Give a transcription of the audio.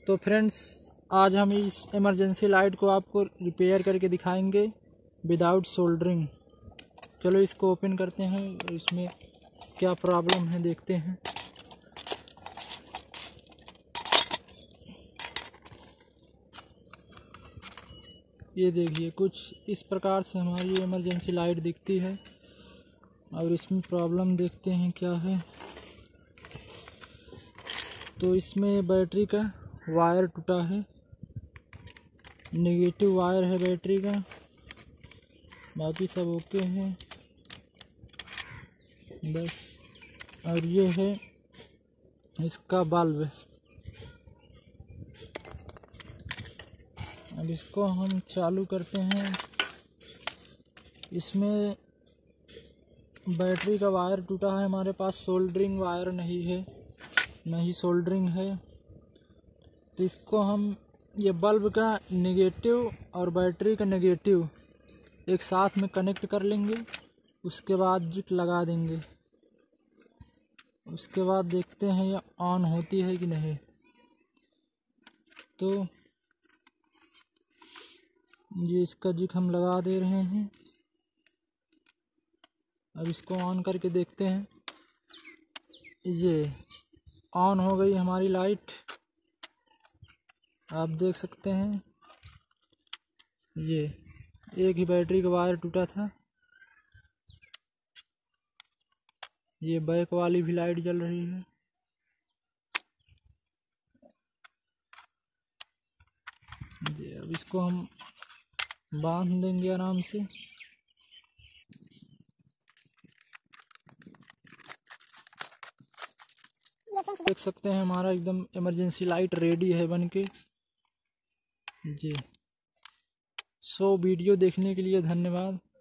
तो फ्रेंड्स, आज हम इस इमरजेंसी लाइट को आपको रिपेयर करके दिखाएंगे विदाउट सोल्डरिंग। चलो इसको ओपन करते हैं और इसमें क्या प्रॉब्लम है देखते हैं। ये देखिए, कुछ इस प्रकार से हमारी ये इमरजेंसी लाइट दिखती है और इसमें प्रॉब्लम देखते हैं क्या है। तो इसमें बैटरी का वायर टूटा है, नेगेटिव वायर है बैटरी का, बाकी सब ओके है बस। और ये है इसका बल्ब। अब इसको हम चालू करते हैं। इसमें बैटरी का वायर टूटा है, हमारे पास सोल्डरिंग वायर नहीं है, नहीं सोल्डरिंग है। तो इसको हम ये बल्ब का नेगेटिव और बैटरी का नेगेटिव एक साथ में कनेक्ट कर लेंगे, उसके बाद जिप लगा देंगे। उसके बाद देखते हैं ये ऑन होती है कि नहीं। तो ये इसका जिक हम लगा दे रहे हैं। अब इसको ऑन करके देखते हैं। ये ऑन हो गई हमारी लाइट, आप देख सकते हैं। ये एक ही बैटरी का वायर टूटा था। ये बैक वाली भी लाइट जल रही है। अब इसको हम बांध देंगे आराम से। देख सकते हैं हमारा एकदम इमरजेंसी लाइट रेडी है बनके जी। वीडियो देखने के लिए धन्यवाद।